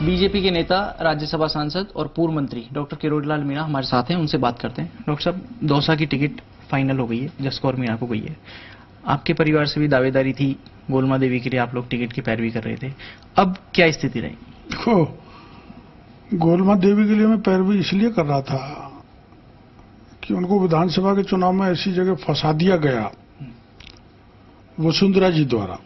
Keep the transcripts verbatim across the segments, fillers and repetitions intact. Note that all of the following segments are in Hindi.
बीजेपी के नेता, राज्यसभा सांसद और पूर्व मंत्री डॉक्टर किरोड़ीलाल मीणा हमारे साथ हैं, उनसे बात करते हैं। डॉक्टर साहब, दौसा की टिकट फाइनल हो गई है, जसकौर मीणा को गई है। आपके परिवार से भी दावेदारी थी, गोलमा देवी के लिए आप लोग टिकट की पैरवी कर रहे थे, अब क्या स्थिति रहेगी? देखो, गोलमा देवी के लिए मैं पैरवी इसलिए कर रहा था कि उनको विधानसभा के चुनाव में ऐसी जगह फंसा दिया गया वसुंधरा जी द्वारा,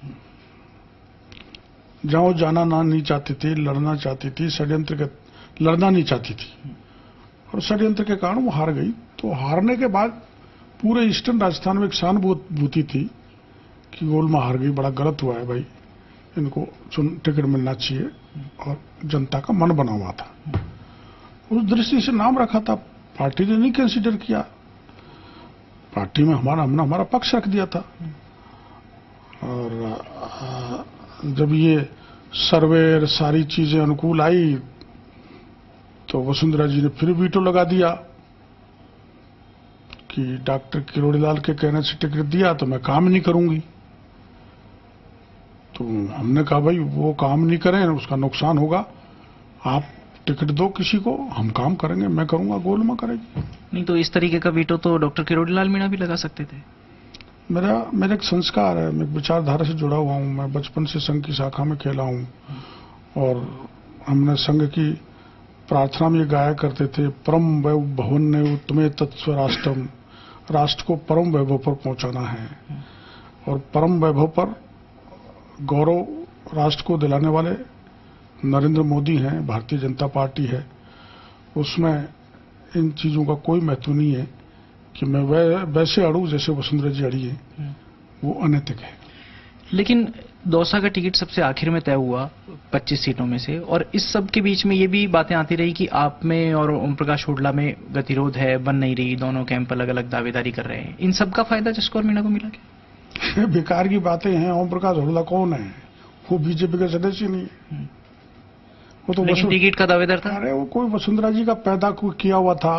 जहां वो जाना ना नहीं चाहती थी, लड़ना चाहती थी, षड्यंत्र के लड़ना नहीं चाहती थी और षड्यंत्र के कारण वो हार गई। तो हारने के बाद पूरे ईस्टर्न राजस्थान में एक सहानुभूति थी कि गोलमा हार गई, बड़ा गलत हुआ है भाई, इनको टिकट मिलना चाहिए, और जनता का मन बना हुआ था। उस दृष्टि से नाम रखा था, पार्टी ने नहीं कंसीडर किया, पार्टी में हमारा हमने हमारा पक्ष रख दिया था। और जब ये सर्वे सारी चीजें अनुकूल आई तो वसुंधरा जी ने फिर वीटो लगा दिया कि डॉक्टर किरोड़ीलाल के कहने से टिकट दिया तो मैं काम नहीं करूंगी। तो हमने कहा भाई वो काम नहीं करें, उसका नुकसान होगा, आप टिकट दो किसी को, हम काम करेंगे, मैं करूंगा, गोलमा करेगी। नहीं तो इस तरीके का वीटो तो डॉक्टर किरोड़ीलाल मीणा भी लगा सकते थे। मेरा मेरा एक संस्कार है, मैं विचारधारा से जुड़ा हुआ हूं, मैं बचपन से संघ की शाखा में खेला हूं और हमने संघ की प्रार्थना में गाया करते थे, परम वैभव भवन ने तुम्हें तत्स्व राष्ट्रम, राष्ट्र को परम वैभव पर पहुंचाना है। और परम वैभव पर गौरव राष्ट्र को दिलाने वाले नरेंद्र मोदी हैं, भारतीय जनता पार्टी है, उसमें इन चीजों का कोई महत्व नहीं है कि मैं वै, वैसे अड़ू जैसे वसुंधरा जी अड़ी है, वो अनैतिक है। लेकिन दौसा का टिकट सबसे आखिर में तय हुआ पच्चीस सीटों में से, और इस सब के बीच में ये भी बातें आती रही कि आप में और ओम प्रकाश हुड्डा में गतिरोध है, बन नहीं रही, दोनों कैंप अलग अलग दावेदारी कर रहे हैं। इन सब का फायदा जसकौर मीणा को मिला क्या? बेकार की बातें हैं। ओम प्रकाश हुड्डा कौन है? वो बीजेपी का सदस्य नहीं है, वो तो टिकट का दावेदार था। अरे वो कोई वसुंधरा जी का पैदा किया हुआ था,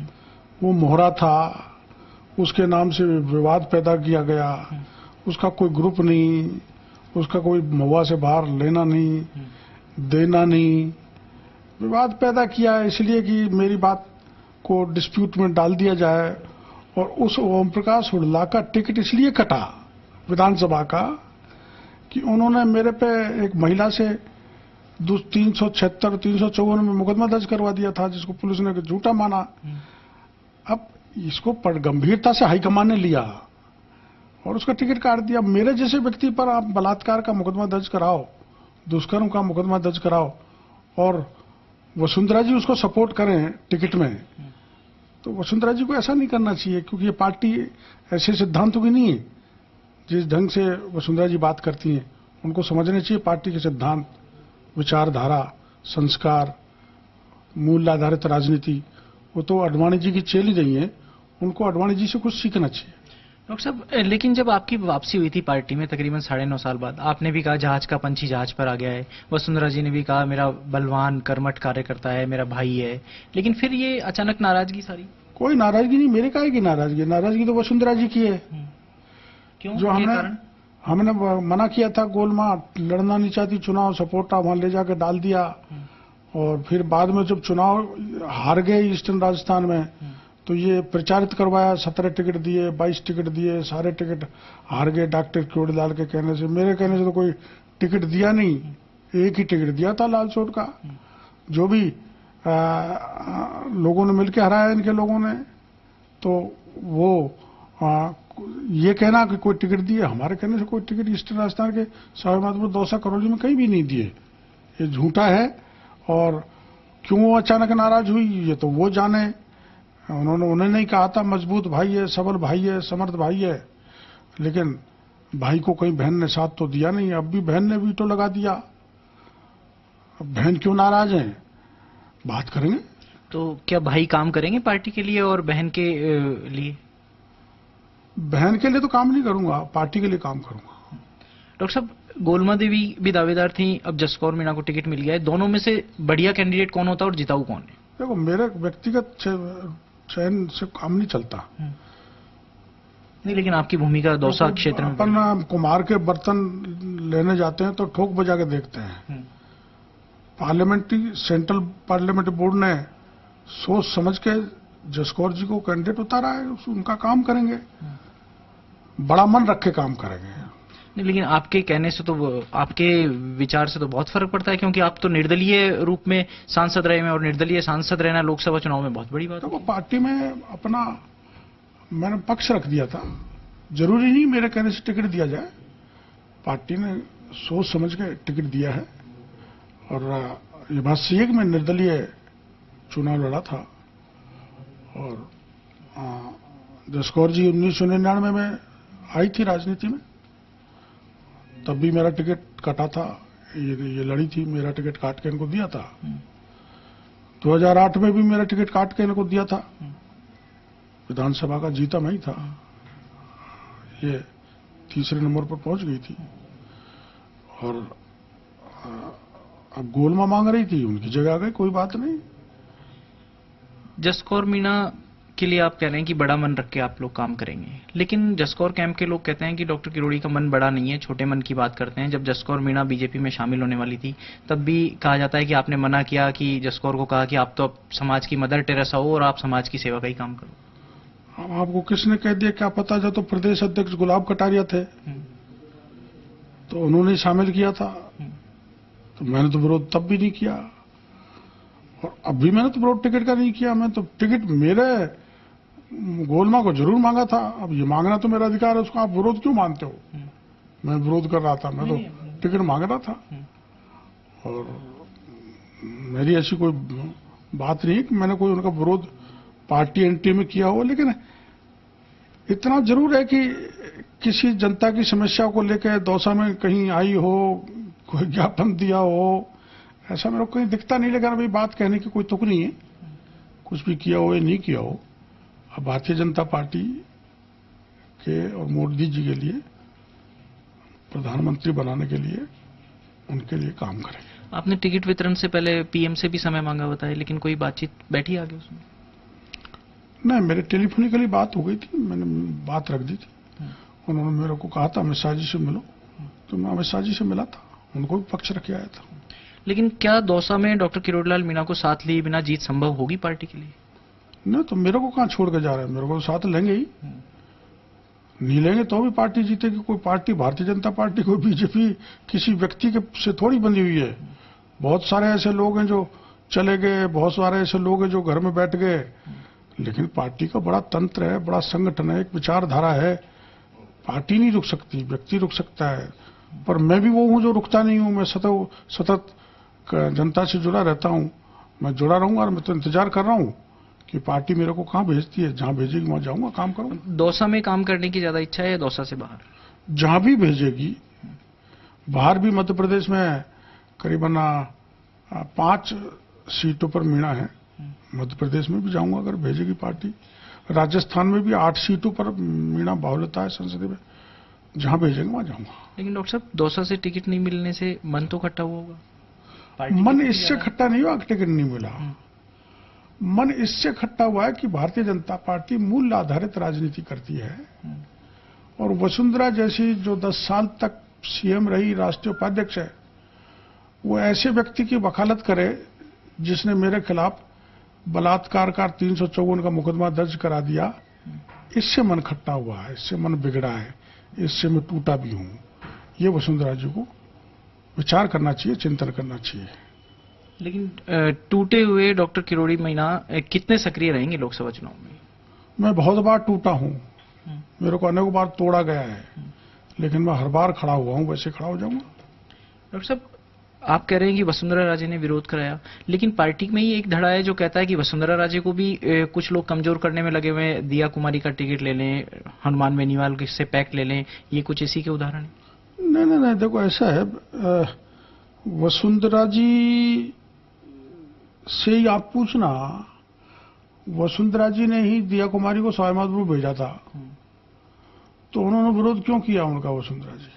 वो मोहरा था, उसके नाम से विवाद पैदा किया गया, उसका कोई ग्रुप नहीं, उसका कोई महुआ से बाहर लेना नहीं, देना नहीं, विवाद पैदा किया है इसलिए कि मेरी बात को डिस्प्यूट में डाल दिया जाए। और उस ओम प्रकाश हुड्डा का टिकट इसलिए कटा विधानसभा का कि उन्होंने मेरे पे एक महिला से तीन सौ छिहत्तर तीन सौ चौवन में मुकदमा दर्ज करवा दिया था, जिसको पुलिस ने झूठा माना। अब इसको गंभीरता से हाईकमान ने लिया और उसका टिकट काट दिया। मेरे जैसे व्यक्ति पर आप बलात्कार का मुकदमा दर्ज कराओ, दुष्कर्म का मुकदमा दर्ज कराओ और वसुंधरा जी उसको सपोर्ट करें टिकट में, तो वसुंधरा जी को ऐसा नहीं करना चाहिए, क्योंकि ये पार्टी ऐसे सिद्धांतों की नहीं है। जिस ढंग से वसुंधरा जी बात करती हैं उनको समझना चाहिए पार्टी के सिद्धांत, विचारधारा, संस्कार, मूल्य आधारित राजनीति। वो तो अडवाणी जी की चेली रही है, उनको अडवाणी जी से कुछ सीखना चाहिए। डॉक्टर साहब, लेकिन जब आपकी वापसी हुई थी पार्टी में तकरीबन साढ़े नौ साल बाद, आपने भी कहा जहाज का पंछी जहाज पर आ गया है, वसुंधरा जी ने भी कहा मेरा बलवान कर्मठ कार्यकर्ता है, मेरा भाई है, लेकिन फिर ये अचानक नाराजगी सारी? कोई नाराजगी नहीं, मेरे काहे की नाराजगी? नाराजगी तो वसुंधरा जी की है। क्यों? जो हमने हमने मना किया था, गोलमा लड़ना नहीं चाहती चुनाव, सपोर्टा वहां ले जाकर डाल दिया, और फिर बाद में जब चुनाव हार गए ईस्टर्न राजस्थान में तो ये प्रचारित करवाया, सत्रह टिकट दिए, बाईस टिकट दिए, सारे टिकट हार गए डॉक्टर किरोड़ीलाल के कहने से। मेरे कहने से तो कोई टिकट दिया नहीं, एक ही टिकट दिया था लालसोट का, जो भी आ, आ, लोगों ने मिलकर हराया इनके लोगों ने। तो वो आ, ये कहना कि कोई टिकट दिए, हमारे कहने से कोई टिकट ईस्टर्न राजस्थान के सवाईमाधोपुर, दौसा, करौली में कहीं भी नहीं दिए, ये झूठा है। और क्यों वो अचानक नाराज हुई ये तो वो जाने। उन्होंने उन्हें नहीं कहा था मजबूत भाई है, सबल भाई है, समर्थ भाई है, लेकिन भाई को कहीं बहन ने साथ तो दिया नहीं। अब भी बहन ने वीटो लगा दिया। अब बहन क्यों नाराज है? बात करेंगे। तो क्या भाई काम करेंगे पार्टी के लिए और बहन के लिए? बहन के लिए तो काम नहीं करूंगा, पार्टी के लिए काम करूंगा। डॉक्टर साहब, गोलमा देवी भी दावेदार थी, अब जसकौर मीणा को टिकट मिल गया है, दोनों में से बढ़िया कैंडिडेट कौन होता है और जिताऊ कौन है? देखो, मेरे व्यक्तिगत चयन से काम नहीं चलता। नहीं, लेकिन आपकी भूमिका दौसा क्षेत्र में, अपन कुम्हार के बर्तन लेने जाते हैं तो ठोक बजा के देखते हैं, पार्लियामेंट्री सेंट्रल पार्लियामेंट्री बोर्ड ने सोच समझ के जसकौर जी को कैंडिडेट उतारा है, उनका काम करेंगे, बड़ा मन रख के काम करेंगे। नहीं, लेकिन आपके कहने से तो वो- आपके विचार से तो बहुत फर्क पड़ता है, क्योंकि आप तो निर्दलीय रूप में सांसद रहे हैं और निर्दलीय सांसद रहना लोकसभा चुनाव में बहुत बड़ी बात तो है। वो पार्टी में अपना मैंने पक्ष रख दिया था, जरूरी नहीं मेरे कहने से टिकट दिया जाए, पार्टी ने सोच समझ के टिकट दिया है। और ये बात सही है कि मैं निर्दलीय चुनाव लड़ा था, और जसकौर जी उन्नीस सौ निन्यानवे में आई थी राजनीति में, तब भी मेरा टिकट कटा था, ये, ये लड़ी थी, मेरा टिकट काट के इनको दिया था। दो हज़ार आठ में भी मेरा टिकट काट के इनको दिया था, विधानसभा का जीता मैं ही था, ये तीसरे नंबर पर पहुंच गई थी। और अब गोलमा मांग रही थी, उनकी जगह आ गई, कोई बात नहीं। जसकौर मीणा के लिए आप कह रहे हैं कि बड़ा मन रख के आप लोग काम करेंगे, लेकिन जसकौर कैंप के लोग कहते हैं कि डॉक्टर किरोड़ी का मन बड़ा नहीं है, छोटे मन की बात करते हैं। जब जसकौर मीणा बीजेपी में शामिल होने वाली थी, तब भी कहा जाता है कि आपने मना किया, कि जसकौर को कहा कि आप तो अब समाज की मदर टेरेसा हो और आप समाज की सेवा का ही काम करो। अब आपको किसने कह दिया, क्या पता, जब तो प्रदेश अध्यक्ष गुलाब कटारिया थे तो उन्होंने शामिल किया था, तो मैंने तो विरोध तब भी नहीं किया, और अब भी मैंने तो विरोध टिकट का नहीं किया। मैं तो टिकट मेरे गोलमा को जरूर मांगा था, अब ये मांगना तो मेरा अधिकार है, उसको आप विरोध क्यों मानते हो? मैं विरोध कर रहा था, मैं तो टिकट मांग रहा था, और मेरी ऐसी कोई बात नहीं है कि मैंने कोई उनका विरोध पार्टी एंट्री में किया हो। लेकिन इतना जरूर है कि किसी जनता की समस्या को लेकर दौसा में कहीं आई हो, कोई ज्ञापन दिया हो, ऐसा मेरे को कहीं दिखता नहीं। लेकिन अभी बात कहने की कोई तुक नहीं है, कुछ भी किया हो या नहीं किया हो। अब भारतीय जनता पार्टी के और मोदी जी के लिए, प्रधानमंत्री बनाने के लिए, उनके लिए काम करेंगे। आपने टिकट वितरण से पहले पीएम से भी समय मांगा बताया, लेकिन कोई बातचीत बैठी आगे उसमें? नहीं, मेरे टेलीफोनिकली बात हो गई थी, मैंने बात रख दी थी। उन्होंने मेरे को कहा था अमित शाह जी से मिलो, तो मैं अमित शाह जी से मिला था, उनको भी पक्ष रखे आया था। लेकिन क्या दौसा में डॉक्टर किरोड़ीलाल मीणा को साथ लिए बिना जीत संभव होगी पार्टी के लिए? नहीं, तो मेरे को कहां छोड़ के जा रहे हैं, मेरे को साथ लेंगे ही, नहीं लेंगे तो भी पार्टी जीतेगी। कोई पार्टी, भारतीय जनता पार्टी, कोई बीजेपी किसी व्यक्ति के से थोड़ी बंधी हुई है। बहुत सारे ऐसे लोग हैं जो चले गए, बहुत सारे ऐसे लोग हैं जो घर में बैठ गए, लेकिन पार्टी का बड़ा तंत्र है, बड़ा संगठन है, एक विचारधारा है। पार्टी नहीं रुक सकती, व्यक्ति रुक सकता है, पर मैं भी वो हूं जो रुकता नहीं हूं। मैं सतत सतत जनता से जुड़ा रहता हूं, मैं जुड़ा रहूंगा, और मैं तो इंतजार कर रहा हूं कि पार्टी मेरे को कहां भेजती है, जहां भेजेगी वहां जाऊंगा, काम करूंगा। दौसा में काम करने की ज्यादा इच्छा है या दौसा से बाहर? जहां भी भेजेगी, बाहर भी मध्य प्रदेश में करीबन पांच सीटों पर मीणा है, मध्य प्रदेश में भी जाऊंगा अगर भेजेगी पार्टी। राजस्थान में भी आठ सीटों पर मीणा बाहुल्यता है संसदीय में, जहां भेजेंगे वहां जाऊंगा। लेकिन डॉक्टर साहब, दौसा से टिकट नहीं मिलने से मन तो खट्टा हुआ होगा? मन इससे खट्टा नहीं हुआ, टिकट नहीं मिला। मन इससे खट्टा हुआ है कि भारतीय जनता पार्टी मूल्य आधारित राजनीति करती है, और वसुंधरा जैसी जो दस साल तक सीएम रही, राष्ट्रीय उपाध्यक्ष है, वो ऐसे व्यक्ति की वकालत करे जिसने मेरे खिलाफ बलात्कार का तीन सौ चौवन का मुकदमा दर्ज करा दिया। इससे मन खट्टा हुआ है, इससे मन बिगड़ा है, इससे मैं टूटा भी हूं। ये वसुंधरा जी को विचार करना चाहिए, चिंतन करना चाहिए। लेकिन टूटे हुए डॉक्टर किरोड़ी मीणा कितने सक्रिय रहेंगे लोकसभा चुनाव में? मैं बहुत बार टूटा हूं, मेरे को अनेकों बार तोड़ा गया है, लेकिन मैं हर बार खड़ा हुआ हूं, वैसे खड़ा हो जाऊंगा। डॉक्टर साहब, आप कह रहे हैं कि वसुंधरा राजे ने विरोध कराया, लेकिन पार्टी में ही एक धड़ा है जो कहता है कि वसुंधरा राजे को भी ए, कुछ लोग कमजोर करने में लगे हुए हैं। दिया कुमारी का टिकट ले लें, हनुमान बेनीवाल से पैक्ट ले लें, ये कुछ इसी के उदाहरण है? नहीं नहीं नहीं, देखो ऐसा है, वसुंधरा जी से ही आप पूछना, वसुंधरा जी ने ही दिया कुमारी को सवाईमाधोपुर भेजा था, तो उन्होंने विरोध क्यों किया उनका, वसुंधरा जी का?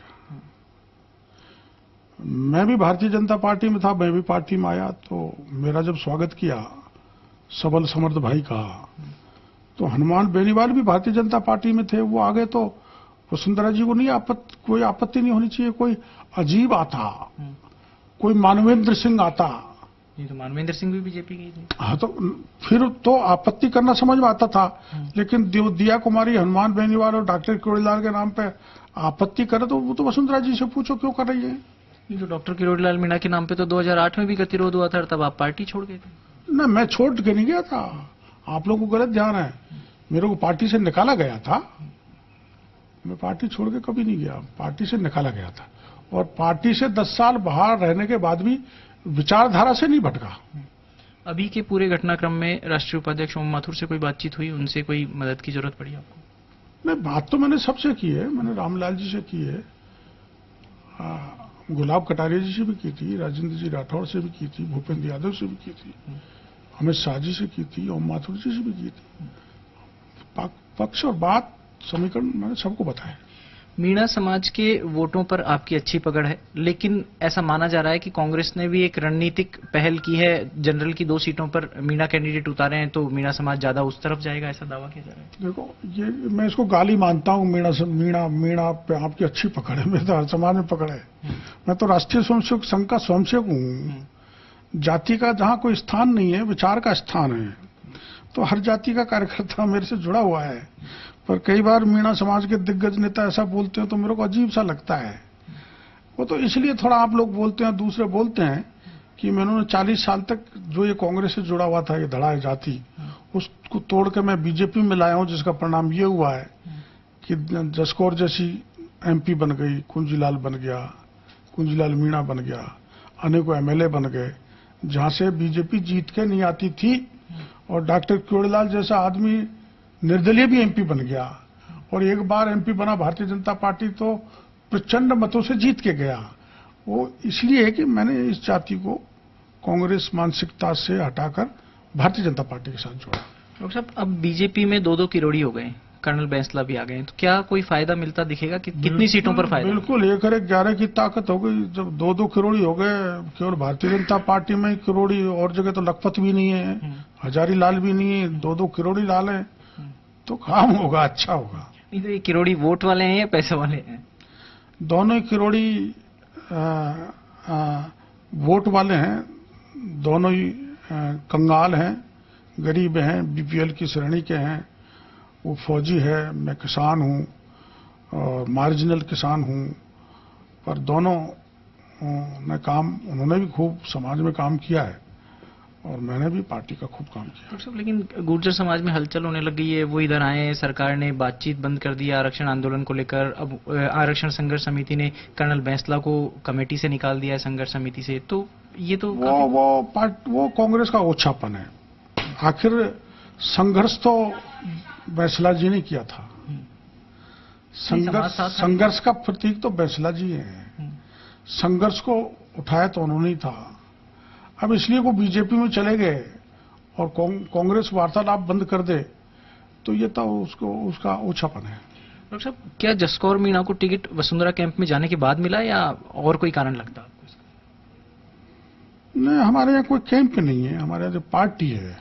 मैं भी भारतीय जनता पार्टी में था, मैं भी पार्टी में आया, तो मेरा जब स्वागत किया सबल समर्थ भाई का, तो हनुमान बेनीवाल भी भारतीय जनता पार्टी में थे, वो आ गए, तो वसुंधरा जी को नहीं आपत्ति, कोई आपत्ति नहीं होनी चाहिए। कोई अजीब आता, कोई मानवेंद्र सिंह आता, ये तो मानवेंद्र सिंह भी बीजेपी के ही थे। हाँ, तो फिर तो आपत्ति करना समझ में आता था, लेकिन दिव- दिया कुमारी, हनुमान बेनीवाल और डॉक्टर किरोड़ीलाल के नाम पे आपत्ति करे तो वो तो वसुंधरा जी से पूछो क्यों कर रही है। ये तो डॉक्टर किरोड़ीलाल मीणा के नाम पे तो दो हज़ार आठ में भी गतिरोध हुआ था, तब आप पार्टी छोड़ गए थे। ना, मैं छोड़ के नहीं गया था, आप लोगों को गलत ध्यान है। मेरे को पार्टी से निकाला गया था, मैं पार्टी छोड़ के कभी नहीं गया, पार्टी से निकाला गया था। और पार्टी से दस साल बाहर रहने के बाद भी विचारधारा से नहीं भटका। अभी के पूरे घटनाक्रम में राष्ट्रीय उपाध्यक्ष ओम माथुर से कोई बातचीत हुई, उनसे कोई मदद की जरूरत पड़ी आपको? नहीं, बात तो मैंने सबसे की है, मैंने रामलाल जी से की है, आ, गुलाब कटारिया जी से भी की थी, राजेंद्र जी राठौड़ से भी की थी, भूपेंद्र यादव से भी की थी, अमित शाह जी से की थी, ओम माथुर जी से भी की थी। पक्ष और बात समीकरण मैंने सबको बताया। मीणा समाज के वोटों पर आपकी अच्छी पकड़ है, लेकिन ऐसा माना जा रहा है कि कांग्रेस ने भी एक रणनीतिक पहल की है, जनरल की दो सीटों पर मीणा कैंडिडेट उतारे हैं, तो मीणा समाज ज्यादा उस तरफ जाएगा, ऐसा दावा किया जा रहा है। देखो, ये मैं इसको गाली मानता हूँ, मीणा से मीणा मीणा पे आपकी अच्छी पकड़ है, मेरे तो हर समाज में पकड़ है। मैं तो राष्ट्रीय स्वयंसेवक संघ का स्वयंसेवक हूँ। जाति का जहाँ कोई स्थान नहीं है, विचार का स्थान है, तो हर जाति का कार्यकर्ता मेरे से जुड़ा हुआ है। पर कई बार मीणा समाज के दिग्गज नेता ऐसा बोलते हैं तो मेरे को अजीब सा लगता है। वो तो इसलिए थोड़ा आप लोग बोलते हैं, दूसरे बोलते हैं कि मैंने चालीस साल तक जो ये कांग्रेस से जुड़ा हुआ था, ये धड़ा है जाति, उसको तोड़ के मैं बीजेपी में लाया हूं, जिसका परिणाम ये हुआ है कि जसकौर जैसी एमपी बन गई, कुंजीलाल बन गया, कुंजीलाल मीणा बन गया, अनेकों एमएलए बन गए, जहां से बीजेपी जीत के नहीं आती थी। और डॉक्टर किरोड़ीलाल जैसा आदमी निर्दलीय भी एमपी बन गया, और एक बार एमपी बना भारतीय जनता पार्टी तो प्रचंड मतों से जीत के गया। वो इसलिए है कि मैंने इस जाति को कांग्रेस मानसिकता से हटाकर भारतीय जनता पार्टी के साथ जोड़ा। डॉक्टर साहब, अब बीजेपी में दो दो किरोड़ी हो गए, कर्नल बैंसला भी आ गए, तो क्या कोई फायदा मिलता दिखेगा कि कितनी सीटों पर फायदा? बिल्कुल, एक और एक ग्यारह की ताकत हो गई। जब दो दो किरोड़ी हो गए, केवल भारतीय जनता पार्टी में ही किरोड़ी, और जगह तो लखपत भी नहीं है, हजारी लाल भी नहीं है, दो दो किरोड़ी लाल है, तो काम होगा, अच्छा होगा। नहीं तो ये किरोड़ी वोट वाले हैं या पैसे वाले हैं? दोनों ही किरोड़ी आ, आ, वोट वाले हैं, दोनों ही आ, कंगाल हैं, गरीब हैं, बीपीएल की श्रेणी के हैं। वो फौजी है, मैं किसान हूँ और मार्जिनल किसान हूँ, पर दोनों ने काम, उन्होंने भी खूब समाज में काम किया है और मैंने भी पार्टी का खूब काम किया। सब लेकिन गुर्जर समाज में हलचल होने लग गई है, वो इधर आए, सरकार ने बातचीत बंद कर दिया आरक्षण आंदोलन को लेकर। अब आरक्षण संघर्ष समिति ने कर्नल बैंसला को कमेटी से निकाल दिया है, संघर्ष समिति से, तो ये तो वो वो पार्ट वो कांग्रेस का ओछापन है। आखिर संघर्ष तो बैंसला जी ने किया था, संघर्ष संघर्ष का प्रतीक तो बैंसला जी हैं, संघर्ष को उठाया तो उन्होंने ही था। अब इसलिए वो बीजेपी में चले गए और कांग्रेस वार्तालाप बंद कर दे, तो ये तो उसको उसका ओछापन है। डॉक्टर साहब, क्या जसकौर मीणा को टिकट वसुंधरा कैंप में जाने के बाद मिला या और कोई कारण लगता आपको इसका? नहीं, हमारे यहाँ कोई कैंप नहीं है, हमारे यहाँ जो पार्टी है।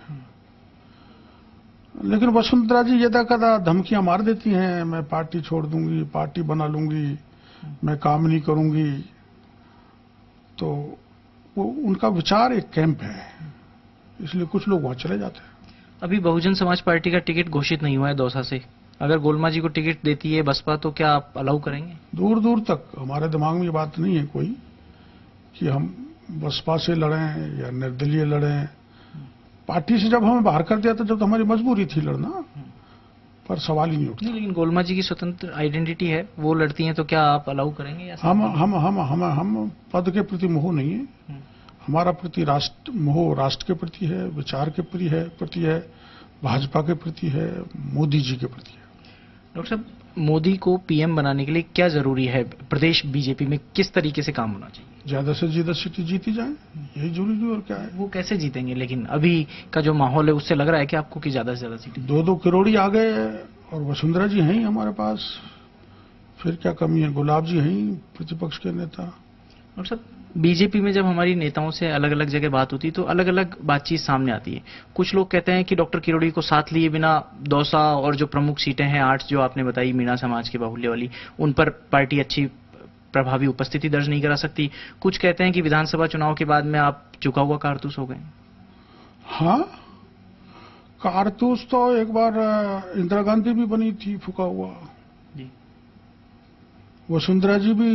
लेकिन वसुंधरा जी यदा कदा धमकियां मार देती हैं, मैं पार्टी छोड़ दूंगी, पार्टी बना लूंगी, मैं काम नहीं करूंगी, तो वो उनका विचार एक कैंप है, इसलिए कुछ लोग वहां चले जाते हैं। अभी बहुजन समाज पार्टी का टिकट घोषित नहीं हुआ है दौसा से, अगर गोलमा जी को टिकट देती है बसपा तो क्या आप अलाउ करेंगे? दूर दूर तक हमारे दिमाग में ये बात नहीं है कोई कि हम बसपा से लड़ें या निर्दलीय लड़ें। पार्टी से जब हमें बाहर कर दिया था, जब तो हमारी मजबूरी थी लड़ना, पर सवाल ही नहीं उठता। नहीं, लेकिन गोलमा जी की स्वतंत्र आइडेंटिटी है, वो लड़ती हैं, तो क्या आप अलाउ करेंगे? या हम हम हम हम हम पद के प्रति मोह नहीं है, हमारा प्रति राष्ट्र मोह राष्ट्र के प्रति है, विचार के प्रति है प्रति है भाजपा के प्रति है, मोदी जी के प्रति है। डॉक्टर साहब, मोदी को पीएम बनाने के लिए क्या जरूरी है? प्रदेश बीजेपी में किस तरीके से काम होना चाहिए? ज्यादा से ज्यादा सीटें जीती जाए, यही जरूरी है, और क्या है। वो कैसे जीतेंगे? लेकिन अभी का जो माहौल है उससे लग रहा है कि आपको कि ज्यादा से ज्यादा सीटें। दो दो किरोड़ी आ गए और वसुंधरा जी हैं ही हमारे पास, फिर क्या कमी है? गुलाब जी हैं ही प्रतिपक्ष के नेता। और सब बीजेपी में जब हमारी नेताओं से अलग अलग जगह बात होती है तो अलग अलग बातचीत सामने आती है। कुछ लोग कहते हैं कि डॉक्टर किरोड़ी को साथ लिए बिना दौसा और जो प्रमुख सीटें हैं आठ जो आपने बताई मीणा समाज के बाहुल्य वाली, उन पर पार्टी अच्छी प्रभावी उपस्थिति दर्ज नहीं करा सकती। कुछ कहते हैं कि विधानसभा चुनाव के बाद में आप चुका हुआ कारतूस हो गए। हाँ, कारतूस तो एक बार इंदिरा गांधी भी बनी थी फूका हुआ जी। वसुंधरा जी भी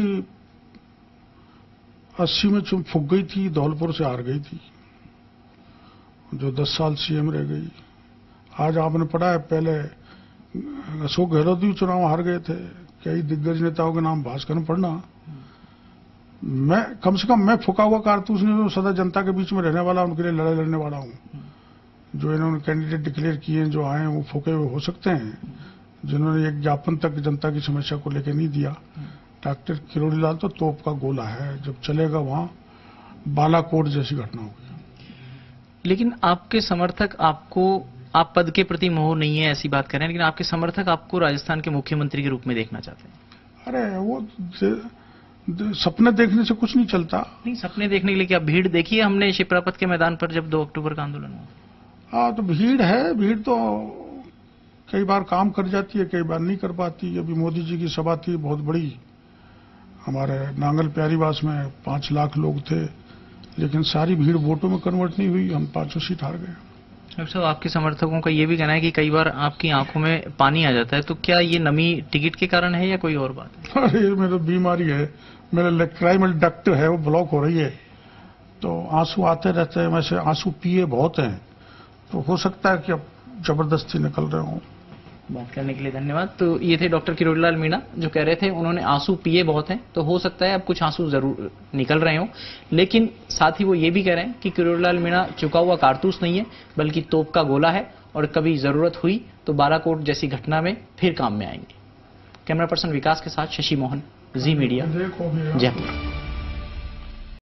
अस्सी में चुम फूक गई थी, धौलपुर से हार गई थी, जो दस साल सीएम रह गई। आज आपने पढ़ा है, पहले अशोक गहलोत भी चुनाव हार गए थे। कई दिग्गज नेताओं के नाम भास्कर में पढ़ना। मैं कम से कम मैं फूका हुआ कारतूस नहीं हूं, सदा जनता के बीच में रहने वाला, उनके लिए लड़ाई लड़ने वाला हूं। जो इन्होंने कैंडिडेट डिक्लेयर किए, जो आए, वो फूके हुए हो सकते हैं, जिन्होंने एक ज्ञापन तक जनता की समस्या को लेकर नहीं दिया। डॉक्टर किरोड़ी लाल तो तोप का गोला है, जब चलेगा वहां बालाकोट जैसी घटना होगी। लेकिन आपके समर्थक आपको, आप पद के प्रति मोह नहीं है ऐसी बात कर रहे हैं, लेकिन आपके समर्थक आपको राजस्थान के मुख्यमंत्री के रूप में देखना चाहते हैं। अरे वो दे, दे, सपने देखने से कुछ नहीं चलता। नहीं, सपने देखने के लिए क्या भीड़ देखी है हमने शिप्रापत के मैदान पर जब दो अक्टूबर का आंदोलन हुआ? हाँ, तो भीड़ है, भीड़ तो कई बार काम कर जाती है, कई बार नहीं कर पाती। अभी मोदी जी की सभा थी बहुत बड़ी, हमारे नांगल प्यारीवास में पांच लाख लोग थे, लेकिन सारी भीड़ वोटों में कन्वर्ट नहीं हुई, हम पांचों सीट हार गए। डॉक्टर साहब, आपके समर्थकों का ये भी कहना है कि कई बार आपकी आंखों में पानी आ जाता है, तो क्या ये नमी टिकट के कारण है या कोई और बात है? अरे मेरी बीमारी है, मेरा लेक्राइमल डक्ट है, वो ब्लॉक हो रही है, तो आंसू आते रहते हैं। वैसे आंसू पिए बहुत हैं, तो हो सकता है कि अब जबरदस्ती निकल रहे हों। बात करने के लिए धन्यवाद। तो ये थे डॉक्टर किरोड़ी लाल मीणा, जो कह रहे थे उन्होंने आंसू पिए बहुत हैं, तो हो सकता है अब कुछ आंसू जरूर निकल रहे हों। लेकिन साथ ही वो ये भी कह रहे हैं कि किरोड़ी लाल मीणा चुका हुआ कारतूस नहीं है, बल्कि तोप का गोला है, और कभी जरूरत हुई तो बालाकोट जैसी घटना में फिर काम में आएंगे। कैमरा पर्सन विकास के साथ शशि मोहन, जी मीडिया, जयपुर।